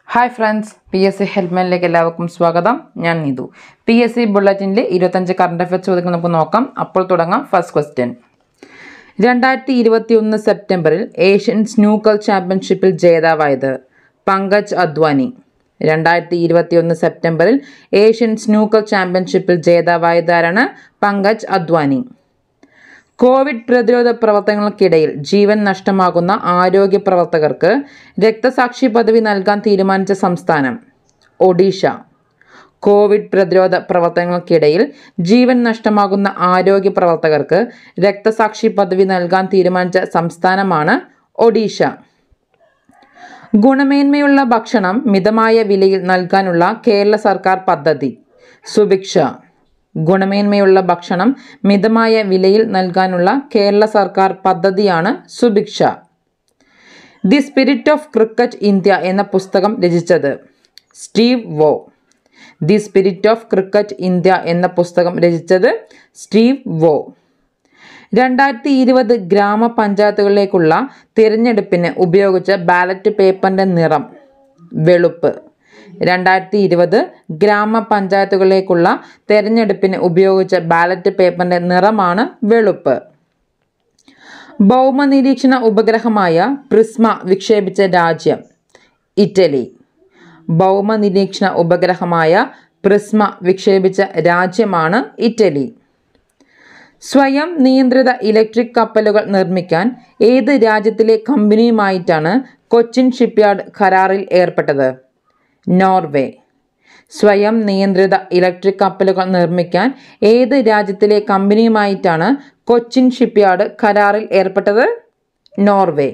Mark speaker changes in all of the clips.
Speaker 1: Hi friends, PSC Helpline എല്ലാവർക്കും സ്വാഗതം. ഞാൻ നീതു. PSC Bulletinലെ 25 കറണ്ട് അഫയേഴ്സ് ചോദ്യങ്ങൾ നമുക്ക് നോക്കാം. അപ്പോൾ തുടങ്ങാം. First question. 2021 സെപ്റ്റംബറിൽ ഏഷ്യൻ സ്നൂക്കർ ചാമ്പ്യൻഷിപ്പിൽ ജേതാവായത് പങ്കജ് അദ്വാനി. 2021 സെപ്റ്റംബറിൽ ഏഷ്യൻ സ്നൂക്കർ ചാമ്പ്യൻഷിപ്പിൽ ജേതാവായതാരാണ്? പങ്കജ് അദ്വാനി. കോവിഡ് പ്രതിരോധ പ്രവർത്തനങ്ങൾക്കിടയിൽ ജീവൻ നഷ്ടമാകുന്ന ആരോഗ്യ പ്രവർത്തകർക്ക് രക്തസാക്ഷി പദവി നൽകാൻ തീരുമാനിച്ച സംസ്ഥാനം ഒഡീഷ. കോവിഡ് പ്രതിരോധ പ്രവർത്തനങ്ങൾക്കിടയിൽ ജീവൻ നഷ്ടമാകുന്ന ആരോഗ്യ പ്രവർത്തകർക്ക് രക്തസാക്ഷി പദവി നൽകാൻ തീരുമാനിച്ച സംസ്ഥാനമാണ് ഒഡീഷ. ഗുണമേന്മയുള്ള ഭക്ഷണം മിതമായ വിലയിൽ നൽകാനുള്ള കേരള സർക്കാർ പദ്ധതി സുഭിക്ഷ. ഗുണമേന്മയുള്ള ഭക്ഷണം മിതമായ വിലയിൽ നൽകാനുള്ള കേരള സർക്കാർ പദ്ധതിയാണ് Subhiksha. The spirit of cricket India എന്ന പുസ്തകം രചിച്ചത് Steve Waugh. The spirit of cricket India എന്ന പുസ്തകം രചിച്ചത് സ്റ്റീവ് വോ. 2020 ഗ്രാമപഞ്ചായത്തുകളിലേക്കുള്ള തിരഞ്ഞെടുപ്പിന് ഉപയോഗിച്ച ബാലറ്റ് പേപ്പറിൻ്റെ നിറം വെളുപ്പ്. 2020 ഗ്രാമപഞ്ചായത്തുകളിലേക്കുള്ള തെരഞ്ഞെടുപ്പിന് ഉപയോഗിച്ച ബാലറ്റ് പേപ്പറിന്റെ നിറമാണ് വെളുപ്പ്. ഭൗമ നിരീക്ഷണ ഉപഗ്രഹമായ പ്രിസ്മ വിക്ഷേപിച്ച രാജ്യം ഇറ്റലി. ഭൗമ നിരീക്ഷണ ഉപഗ്രഹമായ പ്രിസ്മ വിക്ഷേപിച്ച രാജ്യമാണ് ഇറ്റലി. സ്വയം നിയന്ത്രിത ഇലക്ട്രിക് കപ്പലുകൾ നിർമ്മിക്കാൻ ഏത് രാജ്യത്തിലെ കമ്പനിയുമായിട്ടാണ് കൊച്ചിൻ ഷിപ്പ്യാർഡ് കരാറിൽ ഏർപ്പെട്ടത്? നോർവേ. സ്വയം നിയന്ത്രിത ഇലക്ട്രിക് കപ്പലുകൾ നിർമ്മിക്കാൻ ഏത് രാജ്യത്തിലെ കമ്പനിയുമായിട്ടാണ് കൊച്ചിൻ ഷിപ്പ്യാർഡ് കരാറിൽ ഏർപ്പെട്ടത്? നോർവേ.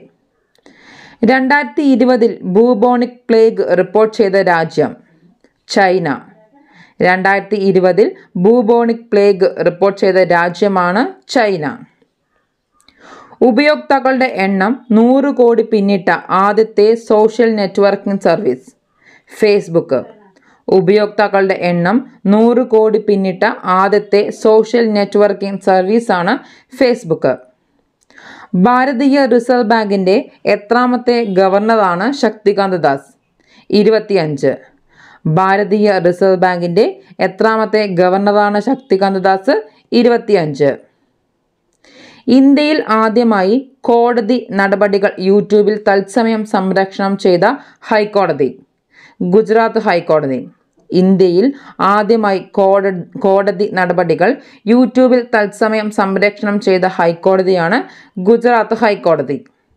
Speaker 1: 2020 ബൂബോണിക് പ്ലേഗ് റിപ്പോർട്ട് ചെയ്ത രാജ്യം ചൈന. 2020 ബൂബോണിക് പ്ലേഗ് റിപ്പോർട്ട് ചെയ്ത രാജ്യമാണ് ചൈന. ഉപയോക്താക്കളുടെ എണ്ണം 100 കോടി പിന്നിട്ട ആദ്യത്തെ സോഷ്യൽ നെറ്റ്വർക്കിംഗ് സർവീസ് ഫേസ്ബുക്ക്. ഉപയോക്താക്കളുടെ എണ്ണം 100 കോടി പിന്നിട്ട ആദ്യത്തെ സോഷ്യൽ നെറ്റ്വർക്കിംഗ് സർവീസാണ് ഫേസ്ബുക്ക്. ഭാരതീയ റിസർവ് ബാങ്കിൻ്റെ എത്രാമത്തെ ഗവർണറാണ് ശക്തികാന്ത ദാസ്? 25. ഭാരതീയ റിസർവ് ബാങ്കിൻ്റെ എത്രാമത്തെ ഗവർണറാണ് ശക്തികാന്ത ദാസ്? 25. ഇന്ത്യയിൽ ആദ്യമായി കോടതി നടപടികൾ യൂട്യൂബിൽ തത്സമയം സംരക്ഷണം ചെയ്ത ഹൈക്കോടതി ഗുജറാത്ത് ഹൈക്കോടതി. ഇന്ത്യയിൽ ആദ്യമായി കോടതി നടപടികൾ യൂട്യൂബിൽ തത്സമയം സംരക്ഷണം ചെയ്ത ഹൈക്കോടതിയാണ് ഗുജറാത്ത് ഹൈക്കോടതി.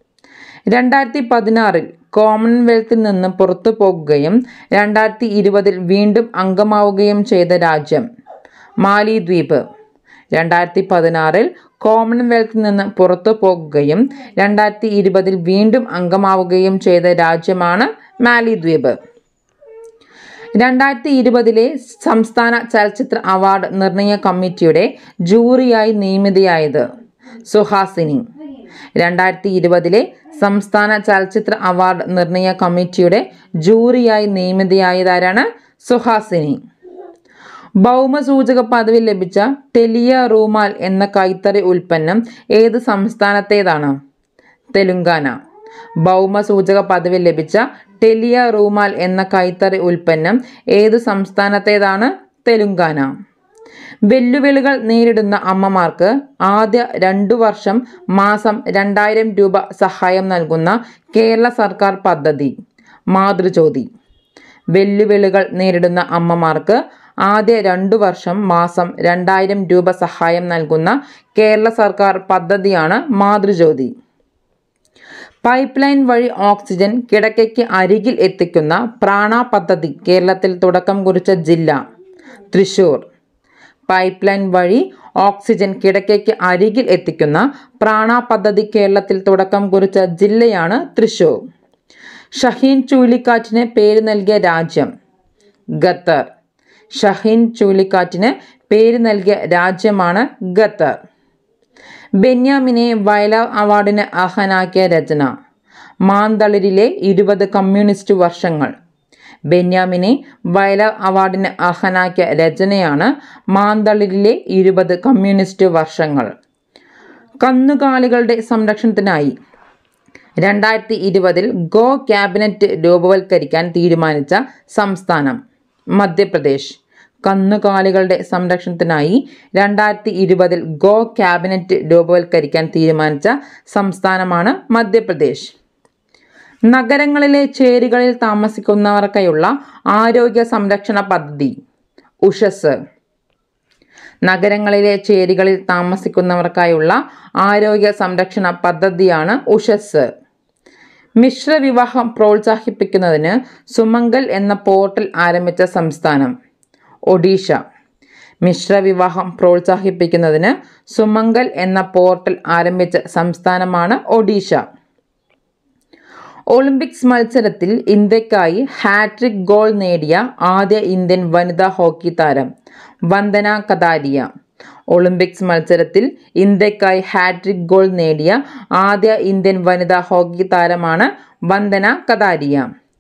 Speaker 1: 2016 കോമൺവെൽത്തിൽ നിന്ന് പുറത്തു പോകുകയും 2020 വീണ്ടും അംഗമാവുകയും ചെയ്ത രാജ്യം മാലിദ്വീപ്. 2016 കോമൺവെൽത്തിൽ നിന്ന് പുറത്തു പോകുകയും 2020 വീണ്ടും അംഗമാവുകയും ചെയ്ത രാജ്യമാണ് മാലിദ്വീപ്. 2020 സംസ്ഥാന ചലച്ചിത്ര അവാർഡ് നിർണയ കമ്മിറ്റിയുടെ ജൂറിയായി നിയമിതയായത് സുഹാസിനി. 2020 സംസ്ഥാന ചലച്ചിത്ര അവാർഡ് നിർണയ കമ്മിറ്റിയുടെ ജൂറിയായി നിയമിതയായതാരാണ്? സുഹാസിനി. ഭൗമസൂചക പദവി ലഭിച്ച ടെലിയ റൂമാൽ എന്ന കൈത്തറി ഉൽപ്പന്നം ഏത് സംസ്ഥാനത്തേതാണ്? തെലുങ്കാന. ഭൗമസൂചക പദവി ലഭിച്ച ടെലിയ റൂമാൽ എന്ന കൈത്തറി ഉൽപ്പന്നം ഏതു സംസ്ഥാനത്തേതാണ്? തെലുങ്കാന. വെല്ലുവിളികൾ നേരിടുന്ന അമ്മമാർക്ക് ആദ്യ 2 വർഷം മാസം 2000 രൂപ സഹായം നൽകുന്ന കേരള സർക്കാർ പദ്ധതി മാതൃജ്യോതി. വെല്ലുവിളികൾ നേരിടുന്ന അമ്മമാർക്ക് ആദ്യ 2 വർഷം മാസം 2000 രൂപ സഹായം നൽകുന്ന കേരള സർക്കാർ പദ്ധതിയാണ് മാതൃജ്യോതി. പൈപ്പ് ലൈൻ വഴി ഓക്സിജൻ കിടക്കയ്ക്ക് അരികിൽ എത്തിക്കുന്ന പ്രാണ പദ്ധതി കേരളത്തിൽ തുടക്കം കുറിച്ച ജില്ല തൃശൂർ. പൈപ്പ് ലൈൻ വഴി ഓക്സിജൻ കിടക്കയ്ക്ക് അരികിൽ എത്തിക്കുന്ന പ്രാണ പദ്ധതി കേരളത്തിൽ തുടക്കം കുറിച്ച ജില്ലയാണ് തൃശൂർ. ഷഹീൻ ചുഴലിക്കാറ്റിന് പേര് നൽകിയ രാജ്യം ഖത്തർ. ഷഹീൻ ചുഴലിക്കാറ്റിന് പേര് നൽകിയ രാജ്യമാണ് ഖത്തർ. ബെന്യാമിനെ വയലാർ അവാർഡിന് അർഹനാക്കിയ രചന മാന്തളിരിലെ 20 കമ്മ്യൂണിസ്റ്റ് വർഷങ്ങൾ. ബെന്യാമിനെ വയലാർ അവാർഡിന് അർഹനാക്കിയ രചനയാണ് മാന്തളിരിലെ 20 കമ്മ്യൂണിസ്റ്റ് വർഷങ്ങൾ. കന്നുകാലികളുടെ സംരക്ഷണത്തിനായി 2020 ഗോ ക്യാബിനറ്റ് രൂപവൽക്കരിക്കാൻ തീരുമാനിച്ച സംസ്ഥാനം മധ്യപ്രദേശ്. കന്നുകാലികളുടെ സംരക്ഷണത്തിനായി 2020 ഗോ ക്യാബിനറ്റ് രൂപവൽക്കരിക്കാൻ തീരുമാനിച്ച സംസ്ഥാനമാണ് മധ്യപ്രദേശ്. നഗരങ്ങളിലെ ചേരികളിൽ താമസിക്കുന്നവർക്കായുള്ള ആരോഗ്യ സംരക്ഷണ പദ്ധതി ഉഷസ്. നഗരങ്ങളിലെ ചേരികളിൽ താമസിക്കുന്നവർക്കായുള്ള ആരോഗ്യ സംരക്ഷണ പദ്ധതിയാണ് ഉഷസ്. മിശ്രവിവാഹം പ്രോത്സാഹിപ്പിക്കുന്നതിന് സുമംഗൽ എന്ന പോർട്ടൽ ആരംഭിച്ച സംസ്ഥാനം ഒഡീഷ. മിശ്രവിവാഹം പ്രോത്സാഹിപ്പിക്കുന്നതിന് സുമംഗൽ എന്ന പോർട്ടൽ ആരംഭിച്ച സംസ്ഥാനമാണ് ഒഡീഷ. ഒളിമ്പിക്സ് മത്സരത്തിൽ ഇന്ത്യക്കായി ഹാട്രിക് ഗോൾ നേടിയ ആദ്യ ഇന്ത്യൻ വനിതാ ഹോക്കി താരം വന്ദന കതാരിയ. ഒളിമ്പിക്സ് മത്സരത്തിൽ ഇന്ത്യക്കായി ഹാട്രിക് ഗോൾ നേടിയ ആദ്യ ഇന്ത്യൻ വനിതാ ഹോക്കി താരമാണ് വന്ദന കതാരിയ.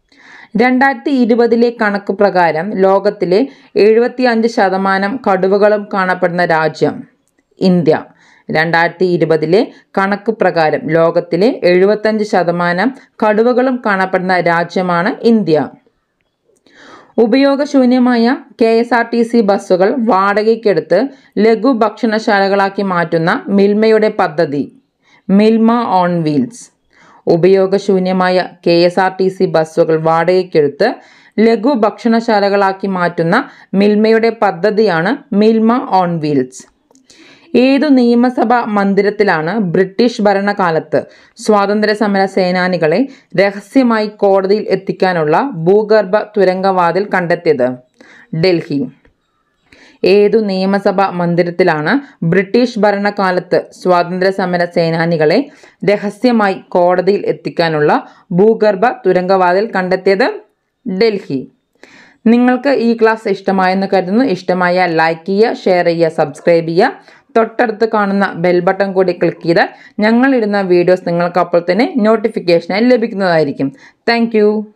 Speaker 1: 2020 കണക്ക് പ്രകാരം ലോകത്തിലെ 75% കടുവകളും കാണപ്പെടുന്ന രാജ്യം ഇന്ത്യ. 2020 കണക്ക് പ്രകാരം ലോകത്തിലെ 75% കടുവകളും കാണപ്പെടുന്ന രാജ്യമാണ് ഇന്ത്യ. ഉപയോഗശൂന്യമായ KSRTC ബസ്സുകൾ വാടകയ്ക്കെടുത്ത് ലഘു ഭക്ഷണശാലകളാക്കി മാറ്റുന്ന മിൽമയുടെ പദ്ധതി മിൽമ ഓൺ വീൽസ്. ഉപയോഗശൂന്യമായ KSRTC ബസ്സുകൾ വാടകയ്ക്കെടുത്ത് ലഘു ഭക്ഷണശാലകളാക്കി മാറ്റുന്ന മിൽമയുടെ പദ്ധതിയാണ് മിൽമ ഓൺ വീൽസ്. ഏതു നിയമസഭാ മന്ദിരത്തിലാണ് ബ്രിട്ടീഷ് ഭരണകാലത്ത് സ്വാതന്ത്ര്യ സമര സേനാനികളെ രഹസ്യമായി കോടതിയിൽ എത്തിക്കാനുള്ള ഭൂഗർഭ തുരങ്കവാതിൽ കണ്ടെത്തിയത്? ഡൽഹി. ഏതു നിയമസഭാ മന്ദിരത്തിലാണ് ബ്രിട്ടീഷ് ഭരണകാലത്ത് സ്വാതന്ത്ര്യ സമര സേനാനികളെ രഹസ്യമായി കോടതിയിൽ എത്തിക്കാനുള്ള ഭൂഗർഭ തുരങ്കവാതിൽ കണ്ടെത്തിയത്? ഡൽഹി. നിങ്ങൾക്ക് ഈ ക്ലാസ് ഇഷ്ടമായെന്ന് കരുതുന്നു. ഇഷ്ടമായ ലൈക്ക് ചെയ്യുക, ഷെയർ ചെയ്യുക, സബ്സ്ക്രൈബ് ചെയ്യുക. തൊട്ടടുത്ത് കാണുന്ന ബെൽ ബട്ടൺ കൂടി ക്ലിക്ക് ചെയ്താൽ ഞങ്ങളിടുന്ന വീഡിയോസ് നിങ്ങൾക്ക് അപ്പോൾ തന്നെ നോട്ടിഫിക്കേഷനായി ലഭിക്കുന്നതായിരിക്കും. താങ്ക്